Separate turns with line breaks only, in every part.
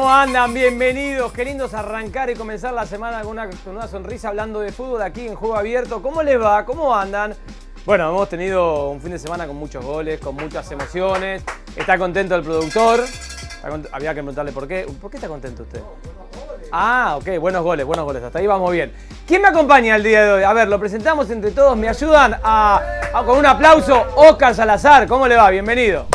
¿Cómo andan? Bienvenidos. Qué lindos arrancar y comenzar la semana con una sonrisa hablando de fútbol aquí en Juego Abierto. ¿Cómo les va? ¿Cómo andan? Bueno, hemos tenido un fin de semana con muchos goles, con muchas emociones. Está contento el productor. Había que preguntarle por qué. ¿Por qué está contento usted? Ah, ok, buenos goles. Hasta ahí vamos bien. ¿Quién me acompaña el día de hoy? A ver, lo presentamos entre todos. Me ayudan con un aplauso. Óscar Salazar, ¿cómo le va? Bienvenido.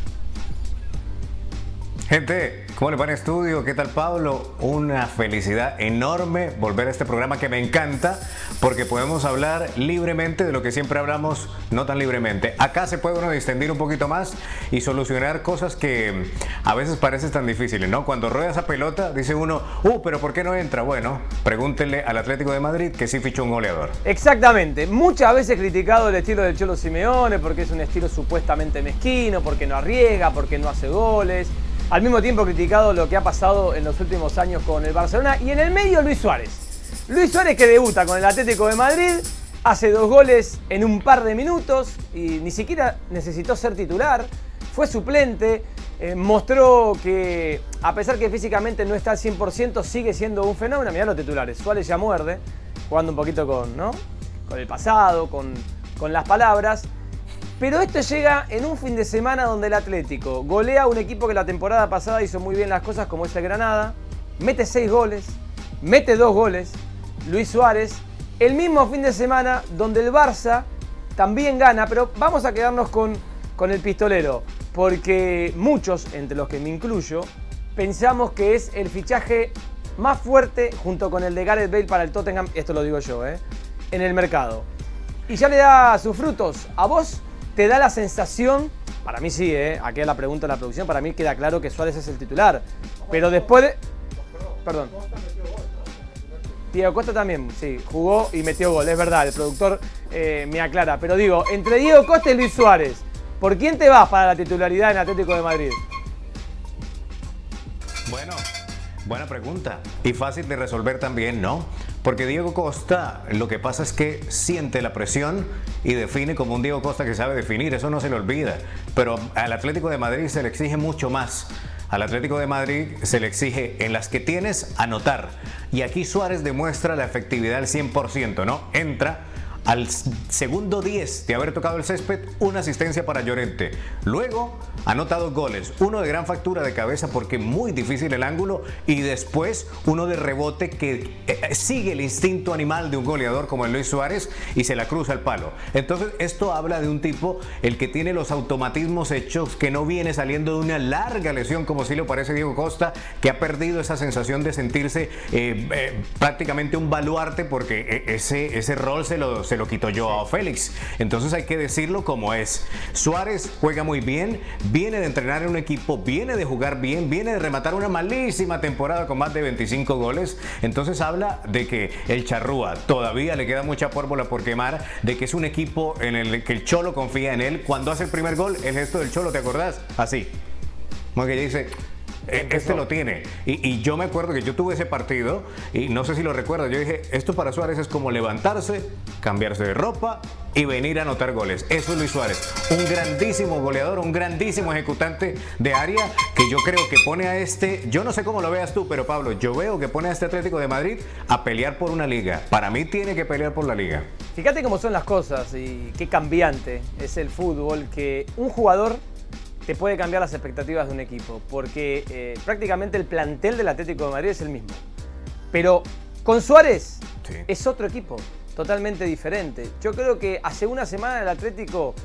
Gente, ¿cómo le va en estudio? ¿Qué tal, Pablo? Una felicidad enorme volver a este programa que me encanta porque podemos hablar libremente de lo que siempre hablamos, no tan libremente. Acá se puede uno distender un poquito más y solucionar cosas que a veces parecen tan difíciles, ¿no? Cuando rueda esa pelota, dice uno, pero ¿por qué no entra? Bueno, pregúntenle al Atlético de Madrid que sí fichó un goleador.
Exactamente. Muchas veces criticado el estilo del Cholo Simeone porque es un estilo supuestamente mezquino, porque no arriesga, porque no hace goles. Al mismo tiempo criticado lo que ha pasado en los últimos años con el Barcelona. Y en el medio Luis Suárez. Luis Suárez que debuta con el Atlético de Madrid, hace 2 goles en un par de minutos y ni siquiera necesitó ser titular. Fue suplente, mostró que a pesar que físicamente no está al 100%, sigue siendo un fenómeno. Mirá los titulares, Suárez ya muerde, jugando un poquito con el pasado, con las palabras. Pero esto llega en un fin de semana donde el Atlético golea a un equipo que la temporada pasada hizo muy bien las cosas, como es el Granada, mete 6 goles, mete 2 goles, Luis Suárez, el mismo fin de semana donde el Barça también gana, pero vamos a quedarnos con el pistolero, porque muchos, entre los que me incluyo, pensamos que es el fichaje más fuerte junto con el de Gareth Bale para el Tottenham, esto lo digo yo, en el mercado. Y ya le da sus frutos. ¿A vos te da la sensación? Para mí sí, aquí la pregunta de la producción, para mí queda claro que Suárez es el titular. Pero después de... Perdón. Diego Costa también, sí, jugó y metió gol, es verdad, el productor me aclara. Pero digo, entre Diego Costa y Luis Suárez, ¿por quién te vas para la titularidad en Atlético de Madrid?
Bueno, buena pregunta. Y fácil de resolver también, ¿no? Porque Diego Costa, lo que pasa es que siente la presión y define como un Diego Costa que sabe definir, eso no se le olvida. Pero al Atlético de Madrid se le exige mucho más. Al Atlético de Madrid se le exige en las que tienes anotar. Y aquí Suárez demuestra la efectividad al 100%, ¿no? Entra al segundo 10 de haber tocado el césped, una asistencia para Llorente. Luego anota 2 goles, uno de gran factura de cabeza porque muy difícil el ángulo y después uno de rebote que sigue el instinto animal de un goleador como el Luis Suárez y se la cruza al palo. Entonces esto habla de un tipo el que tiene los automatismos hechos, que no viene saliendo de una larga lesión como sí lo parece Diego Costa, que ha perdido esa sensación de sentirse prácticamente un baluarte porque ese rol se lo quitó Joao Félix. Entonces hay que decirlo como es. Suárez juega muy bien, viene de entrenar en un equipo, viene de jugar bien, viene de rematar una malísima temporada con más de 25 goles. Entonces habla de que el Charrúa todavía le queda mucha pólvora por quemar, de que es un equipo en el que el Cholo confía en él. Cuando hace el primer gol, el gesto del Cholo, ¿te acordás? Así. Como que dice... Este lo tiene. Y yo me acuerdo que yo tuve ese partido y no sé si lo recuerdas. Yo dije, esto para Suárez es como levantarse, cambiarse de ropa y venir a anotar goles. Eso es Luis Suárez. Un grandísimo goleador, un grandísimo ejecutante de área que yo creo que pone a yo no sé cómo lo veas tú, pero Pablo, yo veo que pone a este Atlético de Madrid a pelear por una liga. Para mí tiene que pelear por la liga.
Fíjate cómo son las cosas y qué cambiante es el fútbol, que un jugador te puede cambiar las expectativas de un equipo, porque prácticamente el plantel del Atlético de Madrid es el mismo. Pero con Suárez sí, es otro equipo, totalmente diferente. Yo creo que hace una semana el Atlético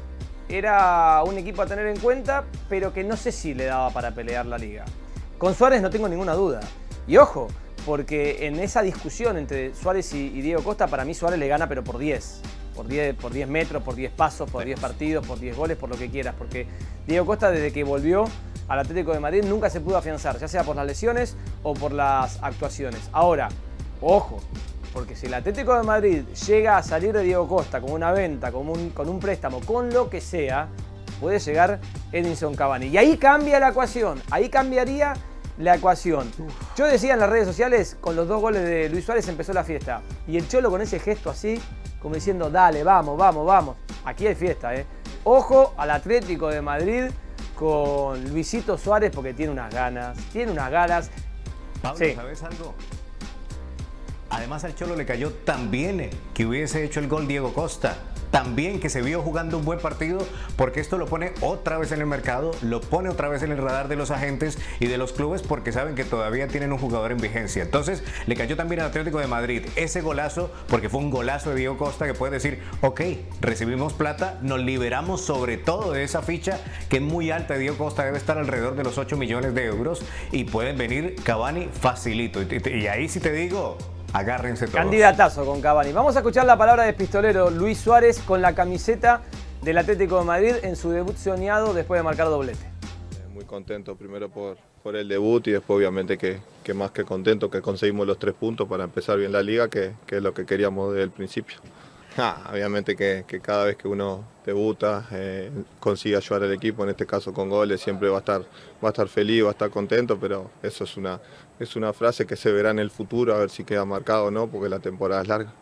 era un equipo a tener en cuenta, pero que no sé si le daba para pelear la liga. Con Suárez no tengo ninguna duda. Y ojo, porque en esa discusión entre Suárez y Diego Costa, para mí Suárez le gana, pero por 10. Por 10 metros, por 10 pasos, por 10 partidos, por 10 goles, por lo que quieras. Porque Diego Costa, desde que volvió al Atlético de Madrid, nunca se pudo afianzar, ya sea por las lesiones o por las actuaciones. Ahora, ojo, porque si el Atlético de Madrid llega a salir de Diego Costa con una venta, con un préstamo, con lo que sea, puede llegar Edinson Cavani. Y ahí cambia la ecuación, ahí cambiaría la ecuación. Yo decía en las redes sociales, con los 2 goles de Luis Suárez empezó la fiesta. Y el Cholo con ese gesto así, como diciendo, dale, vamos, vamos, vamos. Aquí hay fiesta, Ojo al Atlético de Madrid con Luisito Suárez porque tiene unas ganas.
Pablo,
Sí.
¿sabes algo? Además al Cholo le cayó tan bien que hubiese hecho el gol Diego Costa. También que se vio jugando un buen partido, porque esto lo pone otra vez en el mercado, lo pone otra vez en el radar de los agentes y de los clubes, porque saben que todavía tienen un jugador en vigencia. Entonces le cayó también al Atlético de Madrid ese golazo, porque fue un golazo de Diego Costa que puede decir, ok, recibimos plata, nos liberamos sobre todo de esa ficha que es muy alta de Diego Costa, debe estar alrededor de los 8 millones de euros, y pueden venir Cavani facilito. Y ahí sí te digo, agárrense todos.
Candidatazo con Cavani. Vamos a escuchar la palabra del pistolero Luis Suárez con la camiseta del Atlético de Madrid en su debut soñado después de marcar doblete.
Muy contento primero por el debut y después obviamente que más que contento que conseguimos los 3 puntos para empezar bien la liga, que es lo que queríamos desde el principio. Obviamente que cada vez que uno debuta, consigue ayudar al equipo, en este caso con goles, siempre va a estar feliz, va a estar contento, pero eso es una frase que se verá en el futuro, a ver si queda marcado o no, porque la temporada es larga.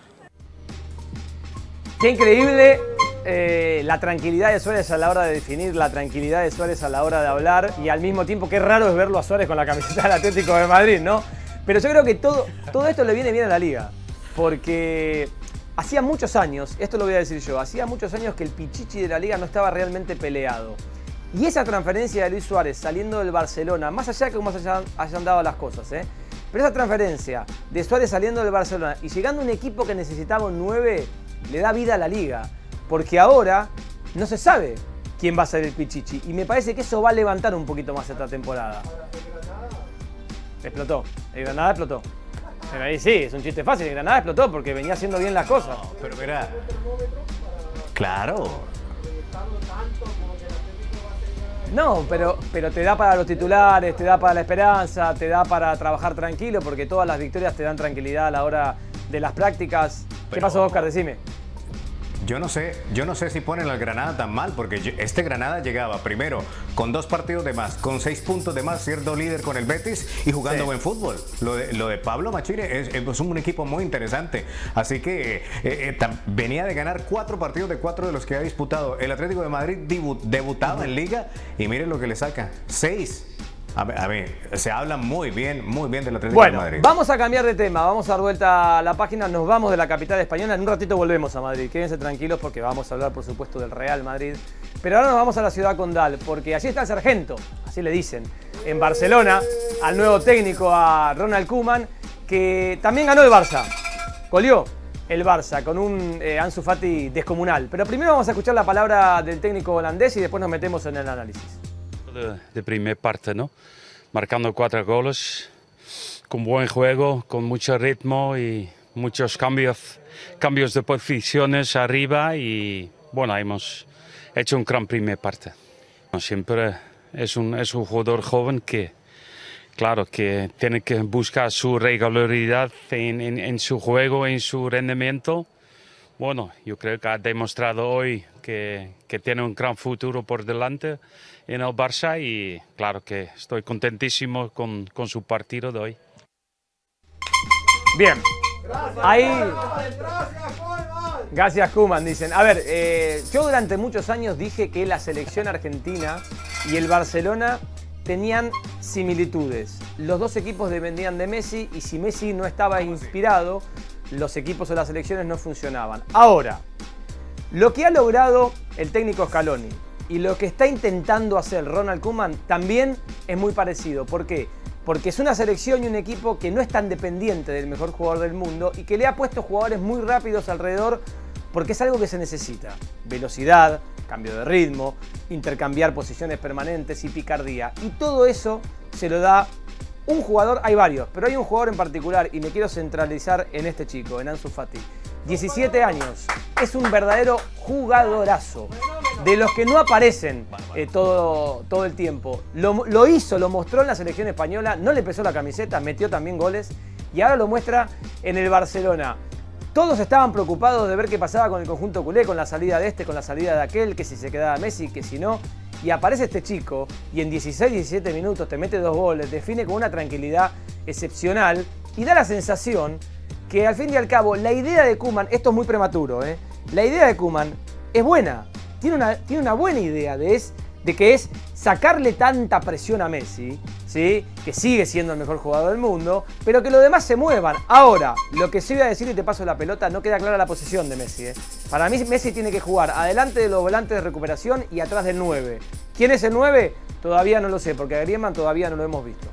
Qué increíble la tranquilidad de Suárez a la hora de definir, la tranquilidad de Suárez a la hora de hablar, y al mismo tiempo qué raro es verlo a Suárez con la camiseta del Atlético de Madrid, ¿no? Pero yo creo que todo esto le viene bien a la liga, porque hacía muchos años, esto lo voy a decir yo, hacía muchos años que el pichichi de la liga no estaba realmente peleado. Y esa transferencia de Luis Suárez saliendo del Barcelona, más allá de cómo se hayan dado las cosas, pero esa transferencia de Suárez saliendo del Barcelona y llegando a un equipo que necesitaba un 9, le da vida a la liga. Porque ahora no se sabe quién va a ser el pichichi. Y me parece que eso va a levantar un poquito más esta temporada. Explotó. El Granada explotó. Pero ahí sí, es un chiste fácil. El Granada explotó porque venía haciendo bien las cosas.
No, pero mira, claro.
No, pero te da para los titulares, te da para la esperanza, te da para trabajar tranquilo, porque todas las victorias te dan tranquilidad a la hora de las prácticas. ¿Qué pasó, Oscar? Decime.
Yo no sé si ponen al Granada tan mal, porque este Granada llegaba primero con 2 partidos de más, con 6 puntos de más, siendo líder con el Betis y jugando buen fútbol. Lo de Pablo Machire es un equipo muy interesante. Así que venía de ganar 4 partidos de 4 de los que ha disputado. El Atlético de Madrid debutaba en Liga y miren lo que le saca, 6. A ver, se habla muy bien del Atlético de Madrid.
Vamos a cambiar de tema, vamos a dar vuelta a la página, nos vamos de la capital española, en un ratito volvemos a Madrid, quédense tranquilos porque vamos a hablar por supuesto del Real Madrid, pero ahora nos vamos a la ciudad condal, porque allí está el sargento, así le dicen, en Barcelona, al nuevo técnico, a Ronald Koeman, que también ganó el Barça, goleó el Barça con un Ansu Fati descomunal, pero primero vamos a escuchar la palabra del técnico holandés y después nos metemos en el análisis.
De primera parte, ¿no? Marcando 4 goles, con buen juego, con mucho ritmo y muchos cambios de posiciones arriba y bueno, hemos hecho un gran primera parte. Siempre es un jugador joven que, claro, que tiene que buscar su regularidad en su juego, en su rendimiento. Bueno, yo creo que ha demostrado hoy que tiene un gran futuro por delante en el Barça y claro que estoy contentísimo con su partido de hoy.
Bien, ahí... Gracias, Koeman, dicen. A ver, yo durante muchos años dije que la selección argentina y el Barcelona tenían similitudes. Los dos equipos dependían de Messi y si Messi no estaba inspirado, los equipos o las selecciones no funcionaban. Ahora, lo que ha logrado el técnico Scaloni y lo que está intentando hacer Ronald Koeman también es muy parecido. ¿Por qué? Porque es una selección y un equipo que no es tan dependiente del mejor jugador del mundo y que le ha puesto jugadores muy rápidos alrededor porque es algo que se necesita. Velocidad, cambio de ritmo, intercambiar posiciones permanentes y picardía. Y todo eso se lo da un jugador, hay varios, pero hay un jugador en particular y me quiero centralizar en este chico, en Ansu Fati. 17 años, es un verdadero jugadorazo, de los que no aparecen todo el tiempo. Lo hizo, lo mostró en la selección española, no le pesó la camiseta, metió también goles y ahora lo muestra en el Barcelona. Todos estaban preocupados de ver qué pasaba con el conjunto culé, con la salida de este, con la salida de aquel, que si se quedaba Messi, que si no. Y aparece este chico y en 16-17 minutos te mete 2 goles, define con una tranquilidad excepcional y da la sensación que al fin y al cabo la idea de Koeman, esto es muy prematuro, la idea de Koeman es buena, tiene una buena idea de de que es sacarle tanta presión a Messi, ¿sí? Que sigue siendo el mejor jugador del mundo, pero que los demás se muevan. Ahora, lo que sí voy a decir y te paso la pelota, no queda clara la posición de Messi. Para mí Messi tiene que jugar adelante de los volantes de recuperación y atrás del 9. ¿Quién es el 9? Todavía no lo sé, porque a Griezmann todavía no lo hemos visto.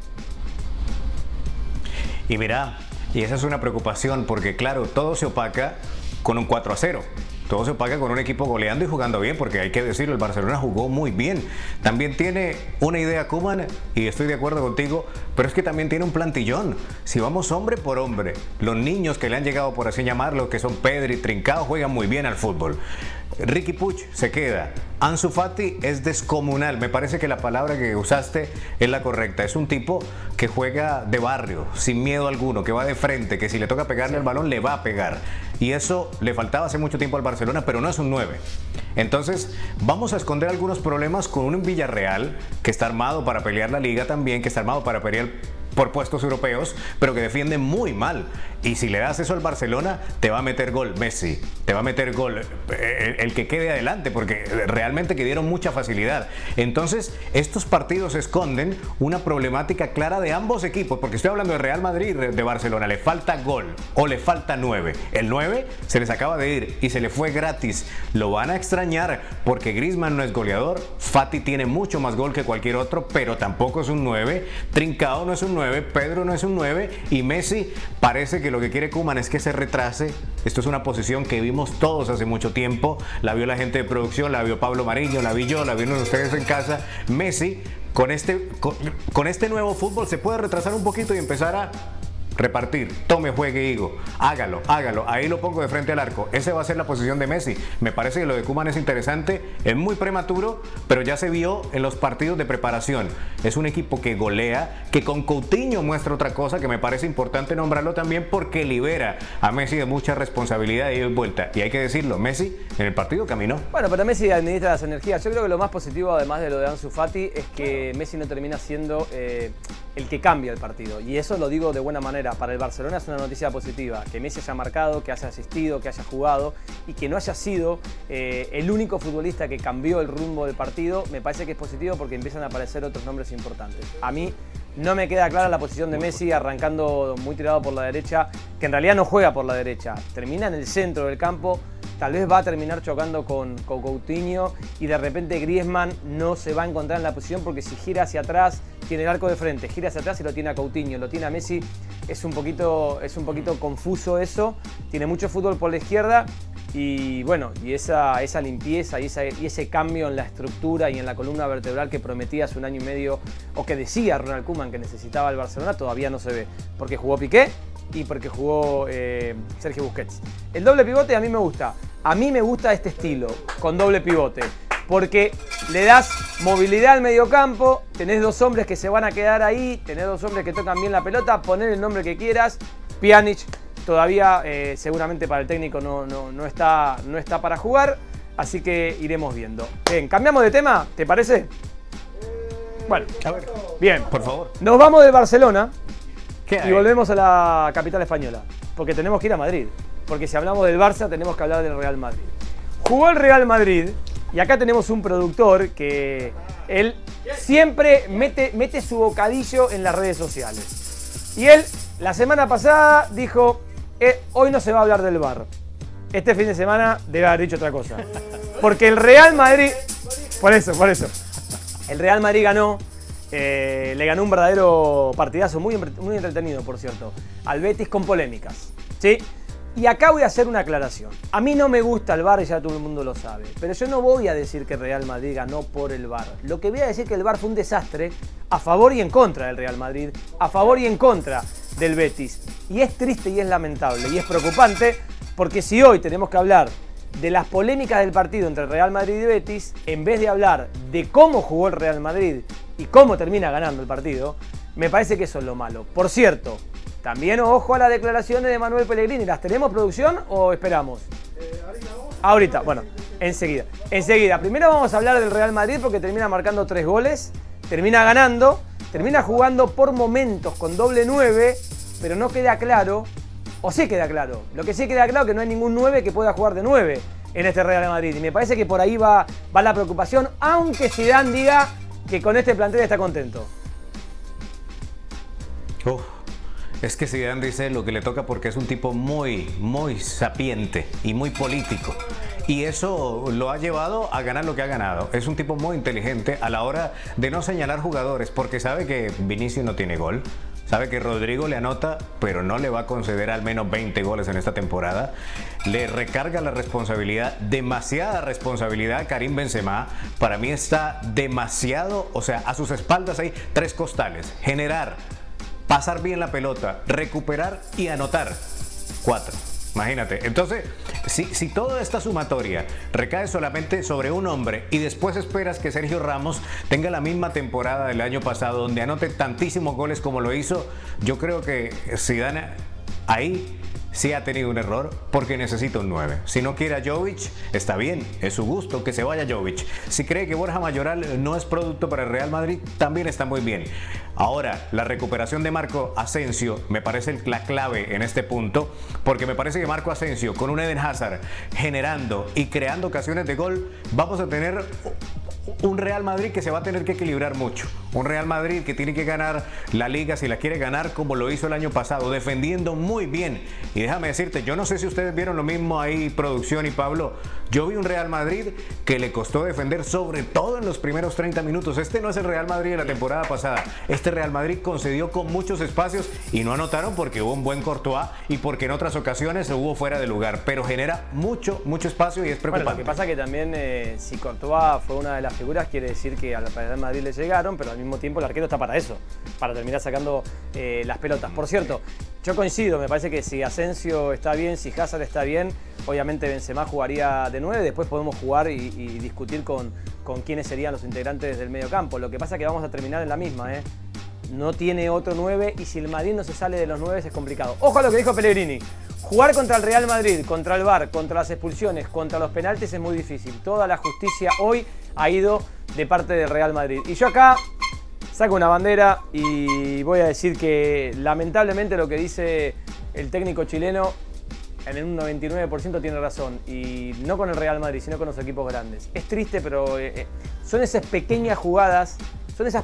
Y mira, y esa es una preocupación porque claro, todo se opaca con un 4-0. Todo se opaca con un equipo goleando y jugando bien, porque hay que decirlo, el Barcelona jugó muy bien. También tiene una idea Koeman, y estoy de acuerdo contigo, pero es que también tiene un plantillón. Si vamos hombre por hombre, los niños que le han llegado, por así llamarlo, que son Pedri, Trincao, juegan muy bien al fútbol. Riqui Puig se queda. Ansu Fati es descomunal. Me parece que la palabra que usaste es la correcta. Es un tipo que juega de barrio, sin miedo alguno, que va de frente, que si le toca pegarle al balón, le va a pegar. Y eso le faltaba hace mucho tiempo al Barcelona, pero no es un 9. Entonces, vamos a esconder algunos problemas con un Villarreal que está armado para pelear la Liga también, que está armado para pelear por puestos europeos, pero que defiende muy mal. Y si le das eso al Barcelona, te va a meter gol Messi, te va a meter gol el que quede adelante, porque realmente que dieron mucha facilidad. Entonces, estos partidos esconden una problemática clara de ambos equipos, porque estoy hablando de Real Madrid y de Barcelona. Le falta gol o le falta 9. El 9 se les acaba de ir y se le fue gratis. Lo van a extrañar porque Griezmann no es goleador, Fati tiene mucho más gol que cualquier otro, pero tampoco es un 9, Trincao no es un 9, Pedro no es un 9 y Messi parece que lo que quiere Koeman es que se retrase. Esto es una posición que vimos todos hace mucho tiempo, la vio la gente de producción, la vio Pablo Mariño, la vi yo, la vieron ustedes en casa. Messi con este nuevo fútbol se puede retrasar un poquito y empezar a repartir, tome, juegue, Higo, hágalo, ahí lo pongo de frente al arco. Esa va a ser la posición de Messi. Me parece que lo de Koeman es interesante, es muy prematuro, pero ya se vio en los partidos de preparación. Es un equipo que golea, que con Coutinho muestra otra cosa que me parece importante nombrarlo también, porque libera a Messi de mucha responsabilidad y vuelta. Y hay que decirlo, Messi en el partido caminó.
Bueno, pero Messi administra las energías. Yo creo que lo más positivo, además de lo de Ansu Fati, es que Messi no termina siendo el que cambia el partido. Y eso lo digo de buena manera. Para el Barcelona es una noticia positiva, que Messi haya marcado, que haya asistido, que haya jugado y que no haya sido el único futbolista que cambió el rumbo del partido. Me parece que es positivo porque empiezan a aparecer otros nombres importantes. A mí no me queda clara la posición de Messi arrancando muy tirado por la derecha, que en realidad no juega por la derecha, termina en el centro del campo. Tal vez va a terminar chocando con Coutinho y de repente Griezmann no se va a encontrar en la posición, porque si gira hacia atrás tiene el arco de frente, gira hacia atrás y lo tiene a Coutinho, lo tiene a Messi. Es un poquito confuso eso. Tiene mucho fútbol por la izquierda y bueno, y esa limpieza y ese cambio en la estructura y en la columna vertebral que prometía hace un año y medio, o que decía Ronald Koeman que necesitaba el Barcelona, todavía no se ve, porque jugó Piqué y porque jugó Sergio Busquets. El doble pivote a mí me gusta. A mí me gusta este estilo, con doble pivote, porque le das movilidad al mediocampo, tenés dos hombres que se van a quedar ahí, tenés dos hombres que tocan bien la pelota, poner el nombre que quieras. Pjanic todavía seguramente para el técnico no está para jugar, así que iremos viendo. Bien, cambiamos de tema, ¿te parece? Bueno,
A ver,
bien,
por favor.
nos vamos de Barcelona
¿Qué hay?
y volvemos a la capital española, porque tenemos que ir a Madrid. Porque si hablamos del Barça, tenemos que hablar del Real Madrid. Jugó el Real Madrid y acá tenemos un productor que él siempre mete su bocadillo en las redes sociales. Y él, la semana pasada, dijo, hoy no se va a hablar del VAR. Este fin de semana debe haber dicho otra cosa. Porque el Real Madrid... Por eso. El Real Madrid ganó. Le ganó un verdadero partidazo, muy entretenido, por cierto, al Betis, con polémicas, ¿sí? Y acá voy a hacer una aclaración. A mí no me gusta el VAR y ya todo el mundo lo sabe. Pero yo no voy a decir que el Real Madrid ganó por el VAR. Lo que voy a decir es que el VAR fue un desastre a favor y en contra del Real Madrid, a favor y en contra del Betis. Y es triste y es lamentable y es preocupante, porque si hoy tenemos que hablar de las polémicas del partido entre el Real Madrid y Betis, en vez de hablar de cómo jugó el Real Madrid y cómo termina ganando el partido, me parece que eso es lo malo. Por cierto, también ojo a las declaraciones de Manuel Pellegrini. ¿Las tenemos, producción, o esperamos? Ahorita, bueno, enseguida. Primero vamos a hablar del Real Madrid porque termina marcando 3 goles, termina ganando, termina jugando por momentos con doble 9, pero no queda claro, o sí queda claro. Lo que sí queda claro es que no hay ningún 9 que pueda jugar de 9. en este Real Madrid. Y me parece que por ahí va la preocupación, aunque Zidane diga que con este plantel está contento.
Es que Zidane dice lo que le toca porque es un tipo muy sapiente y muy político. Y eso lo ha llevado a ganar lo que ha ganado. Es un tipo muy inteligente a la hora de no señalar jugadores, porque sabe que Vinicius no tiene gol. Sabe que Rodrigo le anota, pero no le va a conceder al menos 20 goles en esta temporada. Le recarga la responsabilidad, demasiada responsabilidad a Karim Benzema. Para mí está demasiado, o sea, a sus espaldas hay 3 costales. Generar, pasar bien la pelota, recuperar y anotar. 4. Imagínate. Entonces, si toda esta sumatoria recae solamente sobre un hombre y después esperas que Sergio Ramos tenga la misma temporada del año pasado, donde anote tantísimos goles como lo hizo, yo creo que Zidane ahí sí ha tenido un error, porque necesita un 9. Si no quiere a Jovic, está bien, es su gusto, que se vaya Jovic. Si cree que Borja Mayoral no es producto para el Real Madrid, también está muy bien. Ahora, la recuperación de Marco Asensio me parece la clave en este punto, porque me parece que Marco Asensio, con un Eden Hazard generando y creando ocasiones de gol, vamos a tener un Real Madrid que se va a tener que equilibrar mucho. Un Real Madrid que tiene que ganar la Liga, si la quiere ganar, como lo hizo el año pasado, defendiendo muy bien. Y déjame decirte, yo no sé si ustedes vieron lo mismo ahí, producción y Pablo. Yo vi un Real Madrid que le costó defender, sobre todo en los primeros 30 minutos. Este no es el Real Madrid de la temporada pasada. Este Real Madrid concedió con muchos espacios y no anotaron porque hubo un buen Courtois y porque en otras ocasiones hubo fuera de lugar. Pero genera mucho espacio y es preocupante.
Bueno, lo que pasa que también si Courtois fue una de las figuras, quiere decir que al Real Madrid le llegaron, pero al mismo tiempo el arquero está para eso, para terminar sacando las pelotas. Por cierto, yo coincido, me parece que si Asensio está bien, si Hazard está bien, obviamente Benzema jugaría de 9, después podemos jugar y discutir con quiénes serían los integrantes del medio campo. Lo que pasa es que vamos a terminar en la misma, no tiene otro 9 y si el Madrid no se sale de los 9 es complicado. Ojo a lo que dijo Pellegrini, jugar contra el Real Madrid, contra el VAR, contra las expulsiones, contra los penaltis es muy difícil. Toda la justicia hoy ha ido de parte del Real Madrid. Y yo acá saco una bandera y voy a decir que lamentablemente lo que dice el técnico chileno en un 99% tiene razón. Y no con el Real Madrid, sino con los equipos grandes. Es triste, pero son esas pequeñas jugadas, esas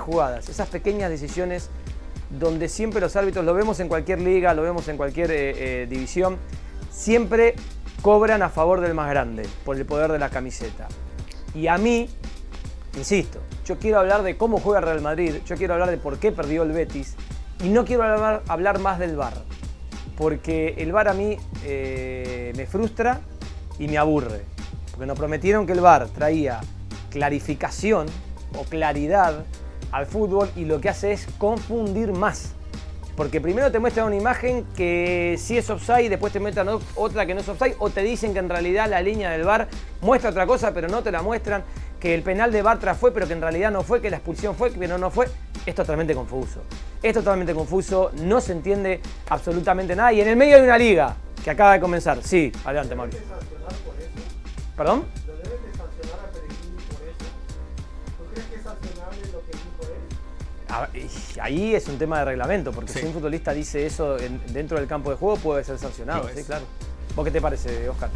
pequeñas decisiones donde siempre los árbitros, lo vemos en cualquier liga, lo vemos en cualquier división, siempre cobran a favor del más grande, por el poder de la camiseta. Y a mí, insisto, yo quiero hablar de cómo juega el Real Madrid, yo quiero hablar de por qué perdió el Betis, y no quiero hablar más del VAR, porque el VAR a mí me frustra y me aburre, porque nos prometieron que el VAR traía clarificación o claridad al fútbol y lo que hace es confundir más. Porque primero te muestran una imagen que sí es offside, después te muestran otra que no es offside, o te dicen que en realidad la línea del VAR muestra otra cosa, pero no te la muestran, que el penal de Bartra fue, pero que en realidad no fue, que la expulsión fue, pero no fue. Es totalmente confuso. Es totalmente confuso, no se entiende absolutamente nada. Y en el medio de una liga que acaba de comenzar. Sí, adelante, Mauricio. ¿Perdón? Ahí es un tema de reglamento, porque si un futbolista dice eso dentro del campo de juego puede ser sancionado, sí, claro. ¿Vos qué te parece, Oscar?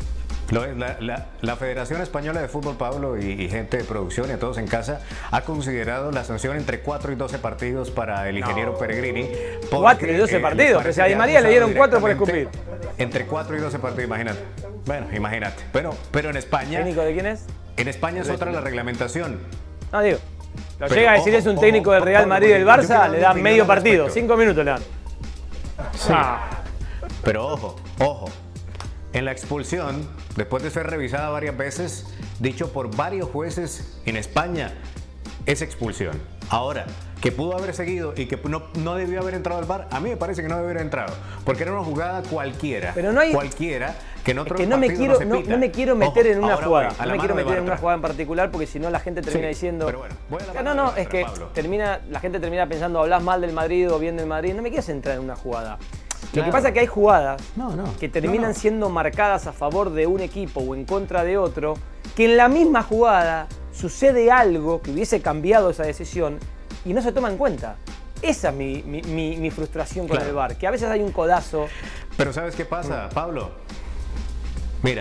La Federación Española de Fútbol, Pablo, y gente de producción y a todos en casa, ha considerado la sanción entre 4 y 12 partidos para el ingeniero Pellegrini.
4 y 12 partidos, o sea, a Di María le dieron 4 por escupir.
Entre 4 y 12 partidos, imagínate. Bueno, imagínate. Pero en España...
¿Técnico de quién es?
En España es otra la reglamentación.
No, digo... Lo llega a decir es un técnico del Real Madrid y del Barça, le dan medio partido, 5 minutos le dan.
Sí. Pero ojo, en la expulsión, después de ser revisada varias veces, dicho por varios jueces en España, es expulsión. Ahora, que pudo haber seguido y que no debió haber entrado al VAR, a mí me parece que no debió haber entrado, porque era una jugada cualquiera,
pero no hay...
cualquiera, que en otros
partidos no me quiero meter en una jugada, no me quiero meter en una jugada en particular, porque si no la gente termina diciendo...
Pero bueno,
es que la gente termina pensando, hablas mal del Madrid o bien del Madrid, no me quieres entrar en una jugada. Lo que pasa es que hay jugadas que terminan siendo marcadas a favor de un equipo o en contra de otro, que en la misma jugada sucede algo que hubiese cambiado esa decisión y no se toma en cuenta. Esa es mi frustración con el VAR, que a veces hay un codazo.
Pero ¿sabes qué pasa, Pablo? Mira,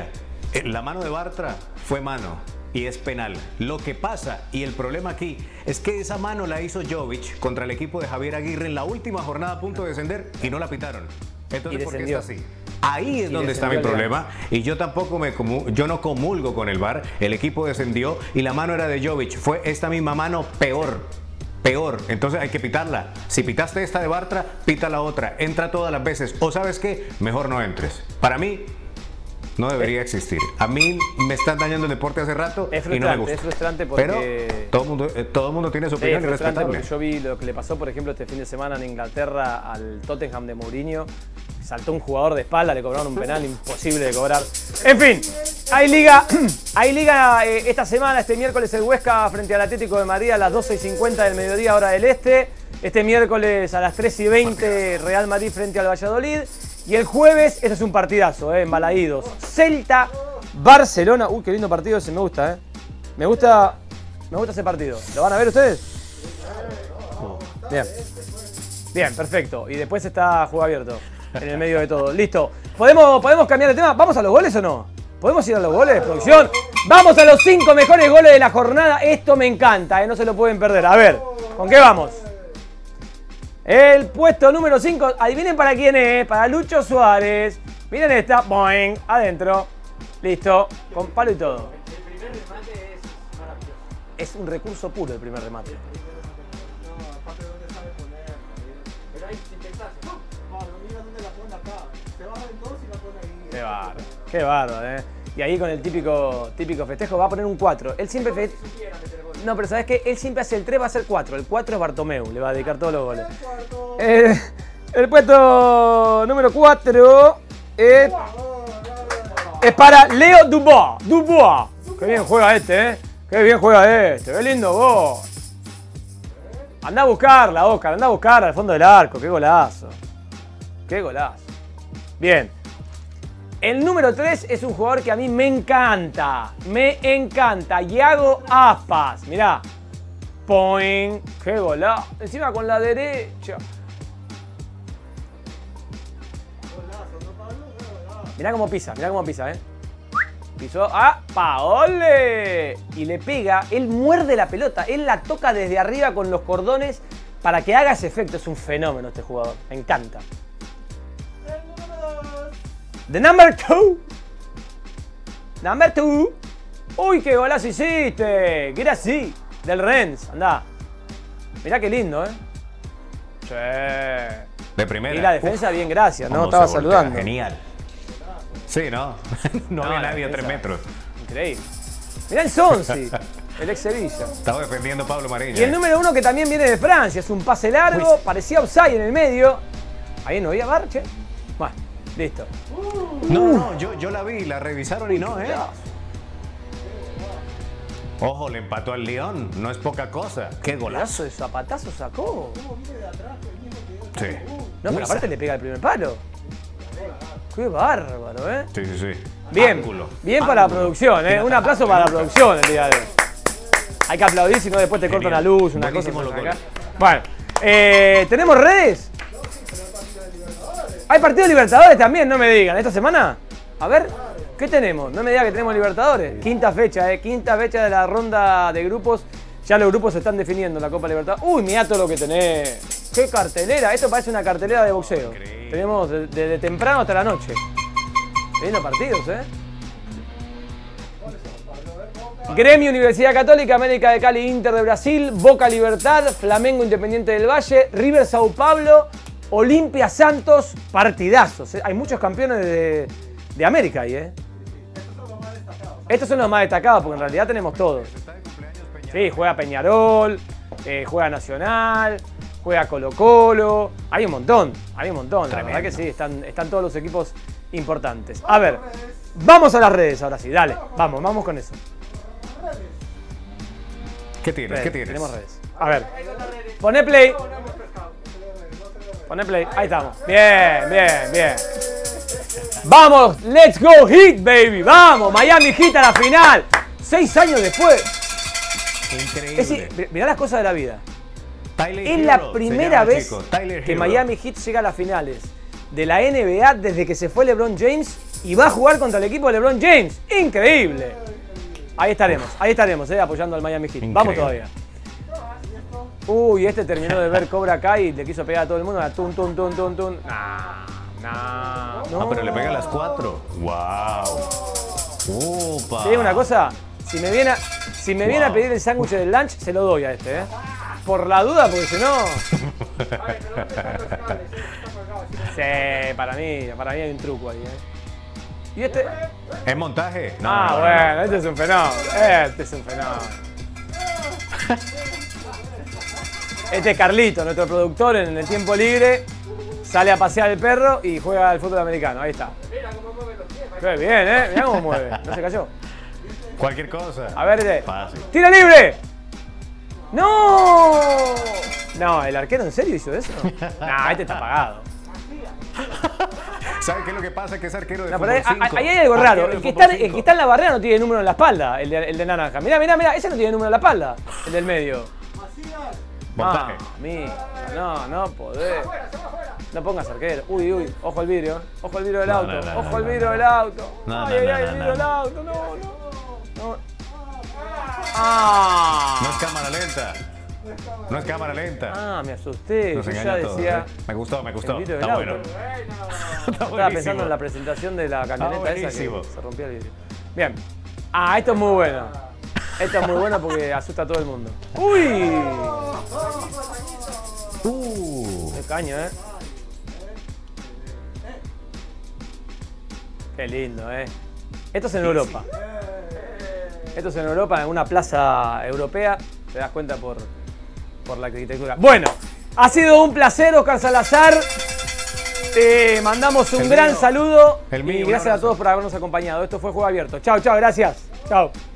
La mano de Bartra fue mano y es penal. Lo que pasa y el problema aquí es que esa mano la hizo Jovic contra el equipo de Javier Aguirre en la última jornada a punto de descender y no la pitaron. Entonces, ¿por qué está así? Ahí es donde está mi problema y yo tampoco yo no comulgo con el VAR. El equipo descendió y la mano era de Jovic. Fue esta misma mano peor. Entonces hay que pitarla. Si pitaste esta de Bartra, pita la otra. Entra todas las veces. O ¿sabes qué? Mejor no entres. Para mí no debería existir. A mí me están dañando el deporte hace rato y no me gusta.
Es frustrante porque...
Pero todo el mundo tiene su opinión y respetable.
Yo vi lo que le pasó, por ejemplo, este fin de semana en Inglaterra al Tottenham de Mourinho. Saltó un jugador de espalda, le cobraron un penal imposible de cobrar. En fin, hay liga esta semana, este miércoles el Huesca frente al Atlético de Madrid a las 12:50 del mediodía, hora del este. Este miércoles a las 3:20 Real Madrid frente al Valladolid. Y el jueves, este es un partidazo, embalaídos. Celta, Barcelona. Uy, qué lindo partido ese, me gusta, Me gusta ese partido. ¿Lo van a ver ustedes? Bien. Bien, perfecto. Y después está juego abierto. En el medio de todo. Listo. ¿Podemos cambiar de tema? ¿Vamos a los goles o no? ¿Podemos ir a los goles, producción? ¡Vamos a los 5 mejores goles de la jornada! Esto me encanta, no se lo pueden perder. A ver, ¿con qué vamos? El puesto número 5, adivinen para quién es, para Lucho Suárez. Miren esta, boing, adentro. Listo, con palo y todo.
El primer remate es maravilloso.
Es un recurso puro el primer remate.
No, aparte de dónde sabe poner. Pero ahí si pensás, mira dónde la pone acá. Se baja en dos y la pone ahí.
Qué bárbaro, Y ahí con el típico festejo va a poner un 4. Él siempre No, pero ¿sabes qué? Él siempre hace el 3, va a ser 4. El 4 es Bartomeu, le va a dedicar todos los goles. El puesto número 4 es para Leo Dubois. Qué bien juega este, Qué bien juega este. Qué lindo gol. Andá a buscarla, Oscar. Andá a buscarla al fondo del arco. Qué golazo. Qué golazo. Bien. El número 3 es un jugador que a mí me encanta. Me encanta. Iago Aspas. Mirá. Poing. Qué golazo. Encima con la derecha. Mirá cómo pisa, Pisó a Paole. Y le pega. Él muerde la pelota. Él la toca desde arriba con los cordones para que haga ese efecto. Es un fenómeno este jugador. Me encanta. The number 2. Number 2. Uy, qué golazo hiciste. Gracias. Del Rennes. Andá. Mirá qué lindo, Sí.
De primera.
Y la defensa, bien, gracias, ¿no? Estaba saludando.
Genial. Sí, ¿no? No había nadie a 3 metros.
Increíble. Mirá el Sonsi, el ex Sevilla.
Estaba defendiendo Pablo Mariña.
Y el número 1 que también viene de Francia. Es un pase largo, parecía offside en el medio. Ahí no había Barche. Bueno, listo.
No, yo la vi, la revisaron y no, Ojo, le empató al Lyon, no es poca cosa. ¡Qué golazo!
De zapatazo sacó.
Sí.
No, pero aparte le pega el primer palo. ¡Qué bárbaro,
Sí.
Bien,
Ángulo.
Bien para la producción, Un aplauso para la producción el día de hoy. Hay que aplaudir, si no después te cortan la luz, una cosa por acá. Bueno, ¿tenemos redes? Hay partido de Libertadores también, no me digan. ¿Esta semana? A ver, ¿qué tenemos? No me digan que tenemos Libertadores. Quinta fecha, Quinta fecha de la ronda de grupos. Ya los grupos se están definiendo en la Copa Libertadores. Uy, mirá todo lo que tenés. ¡Qué cartelera! Esto parece una cartelera de boxeo. Increíble. Tenemos desde temprano hasta la noche. Lindos partidos, Gremio, Universidad Católica, América de Cali, Inter de Brasil, Boca Libertad, Flamengo Independiente del Valle, River Sao Paulo, Olimpia Santos, partidazos. Hay muchos campeones de América ahí, Estos son los más destacados porque en realidad tenemos todos. Sí, juega Peñarol, juega Nacional, juega Colo Colo. Hay un montón. La verdad que sí, están todos los equipos importantes. A ver, vamos a las redes ahora sí, dale. Vamos con eso.
¿Qué tienes?
Tenemos redes. A ver, poné play. Ahí estamos. Bien. Vamos, let's go Heat, baby. Vamos, Miami Heat a la final. 6 años después.
Increíble.
Mirá las cosas de la vida. Es la primera vez que Miami Heat llega a las finales de la NBA desde que se fue LeBron James y va a jugar contra el equipo de LeBron James. ¡Increíble! Ahí estaremos, apoyando al Miami Heat.
Increíble.
Vamos todavía. Uy, este terminó de ver Cobra Kai y le quiso pegar a todo el mundo. Tun. No.
Pero le pega a las 4. ¡Wow! ¡Upa!
Te digo una cosa, si me viene a pedir el sándwich del lunch, se lo doy a este, ¿eh? Por la duda, porque si no... Sí, para mí hay un truco ahí, ¿eh? ¿Y este?
¿Es montaje? No,
Bueno, este es un fenómeno. Este es Carlito, nuestro productor, en el tiempo libre, sale a pasear el perro y juega al fútbol americano. Ahí está.
Mira cómo mueve los pies.
Qué bien, ¿eh? Mirá cómo mueve. No se cayó.
Cualquier cosa.
A ver,
Fácil.
¡tiro libre! ¡No! No, ¿el arquero en serio hizo eso? No, este está apagado.
¿Sabe qué es lo que pasa? Que es arquero de
No,
fútbol
pero
5.
ahí hay algo raro.
Arquero
El
de
que,
fútbol
está, el
5.
que está en la barrera no tiene número en la espalda, el de naranja. Mirá, ese no tiene número en la espalda, el del medio.
Montaje.
No podés. No pongas arquero. Uy, ojo al vidrio. Ojo al vidrio del auto. Ojo al vidrio del auto. Ay, el vidrio del auto. No.
No es cámara lenta. No es cámara lenta.
Me asusté.
Nos
Yo ya
engaña todo,
decía.
¿eh? Me gustó.
El vidrio del
Está
auto.
bueno.
Estaba pensando en la presentación de la camioneta esa
buenísimo.
que se rompía el vidrio. Bien. Esto es muy bueno. Esto es muy bueno porque asusta a todo el mundo. ¡Uy! Qué caño, ¿eh? Qué lindo, ¿eh? Esto es en Europa. Esto es en Europa, en una plaza europea. Te das cuenta por la arquitectura. Bueno, ha sido un placer, Oscar Salazar. Te mandamos un gran saludo.
El mío,
Y
un
gracias a
abrazo.
todos por habernos acompañado. Esto fue Juego Abierto. Chao, gracias. Chao.